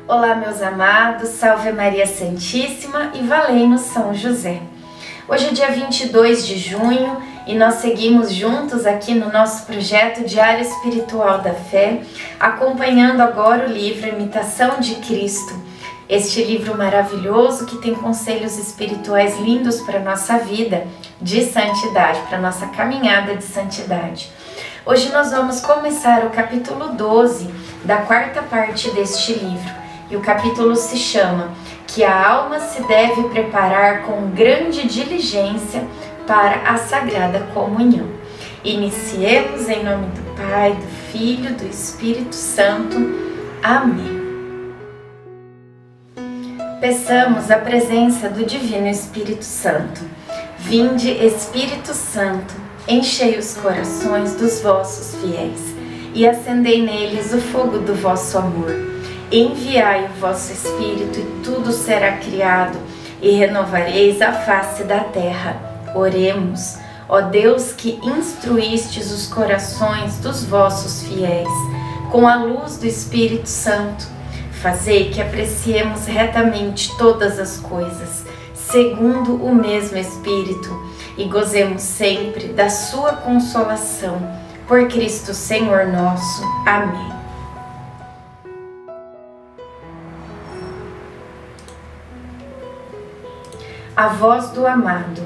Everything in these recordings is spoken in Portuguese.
Olá, meus amados, salve Maria Santíssima e valei-nos São José. Hoje é dia 22 de junho e nós seguimos juntos aqui no nosso projeto Diário Espiritual da Fé, acompanhando agora o livro Imitação de Cristo, este livro maravilhoso que tem conselhos espirituais lindos para a nossa vida de santidade, para a nossa caminhada de santidade. Hoje nós vamos começar o capítulo 12 da quarta parte deste livro. E o capítulo se chama Que a alma se deve preparar com grande diligência para a Sagrada Comunhão. Iniciemos em nome do Pai, do Filho, do Espírito Santo. Amém. Peçamos a presença do Divino Espírito Santo. Vinde, Espírito Santo, enchei os corações dos vossos fiéis e acendei neles o fogo do vosso amor. Enviai o vosso Espírito e tudo será criado e renovareis a face da terra. Oremos, ó Deus que instruístes os corações dos vossos fiéis com a luz do Espírito Santo. Fazei que apreciemos retamente todas as coisas, segundo o mesmo Espírito, e gozemos sempre da sua consolação. Por Cristo Senhor nosso. Amém. A voz do amado.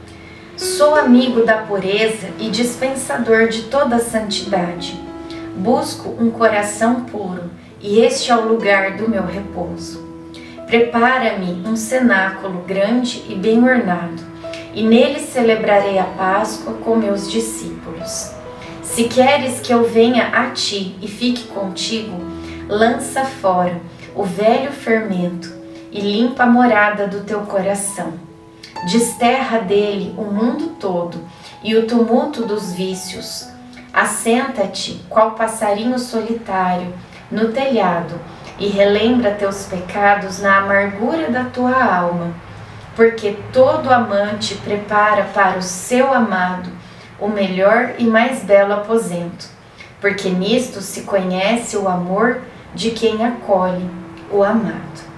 Sou amigo da pureza e dispensador de toda santidade. Busco um coração puro, e este é o lugar do meu repouso. Prepara-me um cenáculo grande e bem ornado, e nele celebrarei a Páscoa com meus discípulos. Se queres que eu venha a ti e fique contigo, lança fora o velho fermento e limpa a morada do teu coração. Desterra dele o mundo todo e o tumulto dos vícios. Assenta-te, qual passarinho solitário, no telhado, e relembra teus pecados na amargura da tua alma, porque todo amante prepara para o seu amado o melhor e mais belo aposento, porque nisto se conhece o amor de quem acolhe o amado.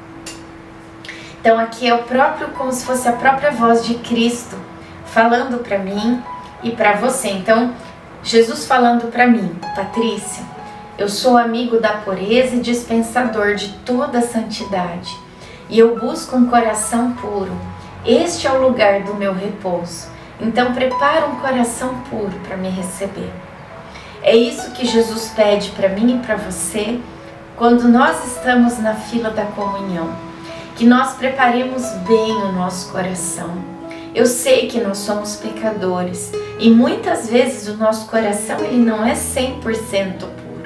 Então aqui é o próprio, como se fosse a própria voz de Cristo falando para mim e para você. Então, Jesus falando para mim: Patrícia, eu sou amigo da pureza e dispensador de toda a santidade, e eu busco um coração puro. Este é o lugar do meu repouso. Então prepara um coração puro para me receber. É isso que Jesus pede para mim e para você quando nós estamos na fila da comunhão. Que nós preparemos bem o nosso coração. Eu sei que nós somos pecadores e muitas vezes o nosso coração ele não é 100% puro,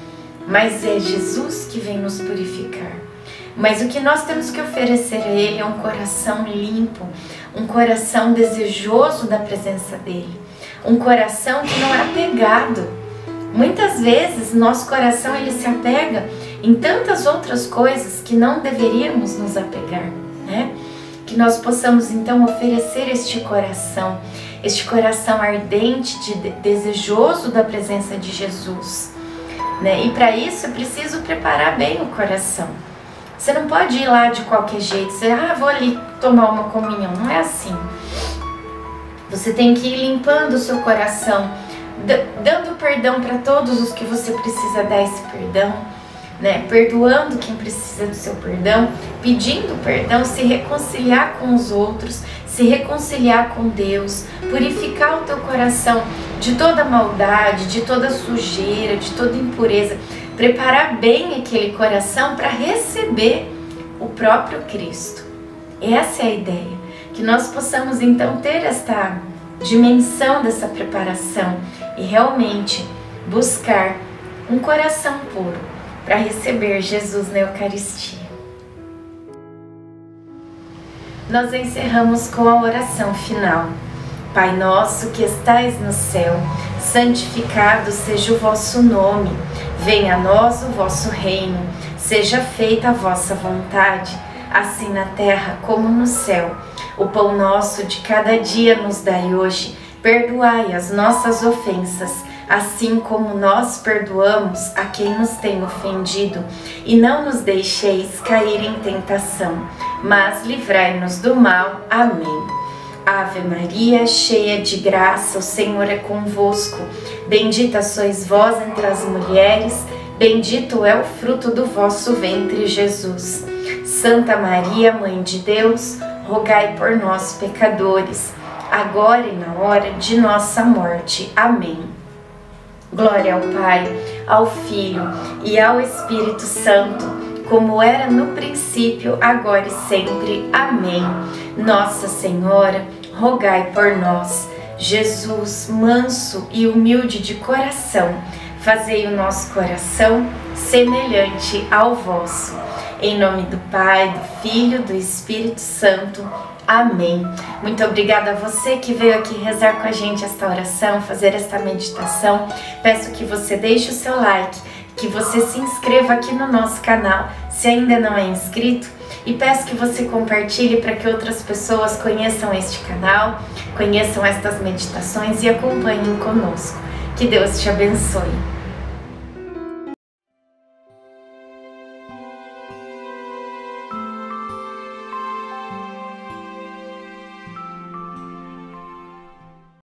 mas é Jesus que vem nos purificar. Mas o que nós temos que oferecer a Ele é um coração limpo, um coração desejoso da presença dEle, um coração que não é apegado. Muitas vezes nosso coração ele se apega em tantas outras coisas que não deveríamos nos apegar, né? Que nós possamos então oferecer este coração ardente, desejoso da presença de Jesus, né? E para isso é preciso preparar bem o coração. Você não pode ir lá de qualquer jeito, você, vou ali tomar uma comunhão, não é assim. Você tem que ir limpando o seu coração, dando perdão para todos os que você precisa dar esse perdão, né? Perdoando quem precisa do seu perdão, pedindo perdão, se reconciliar com os outros, se reconciliar com Deus, purificar o teu coração de toda maldade, de toda sujeira, de toda impureza, preparar bem aquele coração para receber o próprio Cristo. Essa é a ideia, que nós possamos então ter esta dimensão dessa preparação e realmente buscar um coração puro para receber Jesus na Eucaristia. Nós encerramos com a oração final. Pai nosso que estais no céu, santificado seja o vosso nome. Venha a nós o vosso reino. Seja feita a vossa vontade, assim na terra como no céu. O pão nosso de cada dia nos dai hoje. Perdoai as nossas ofensas, assim como nós perdoamos a quem nos tem ofendido, e não nos deixeis cair em tentação, mas livrai-nos do mal. Amém. Ave Maria, cheia de graça, o Senhor é convosco. Bendita sois vós entre as mulheres, bendito é o fruto do vosso ventre, Jesus. Santa Maria, Mãe de Deus, rogai por nós, pecadores, agora e na hora de nossa morte. Amém. Glória ao Pai, ao Filho e ao Espírito Santo, como era no princípio, agora e sempre. Amém. Nossa Senhora, rogai por nós. Jesus, manso e humilde de coração, fazei o nosso coração semelhante ao vosso. Em nome do Pai, do Filho, do Espírito Santo. Amém. Muito obrigada a você que veio aqui rezar com a gente esta oração, fazer esta meditação. Peço que você deixe o seu like, que você se inscreva aqui no nosso canal, se ainda não é inscrito, e peço que você compartilhe para que outras pessoas conheçam este canal, conheçam estas meditações e acompanhem conosco. Que Deus te abençoe.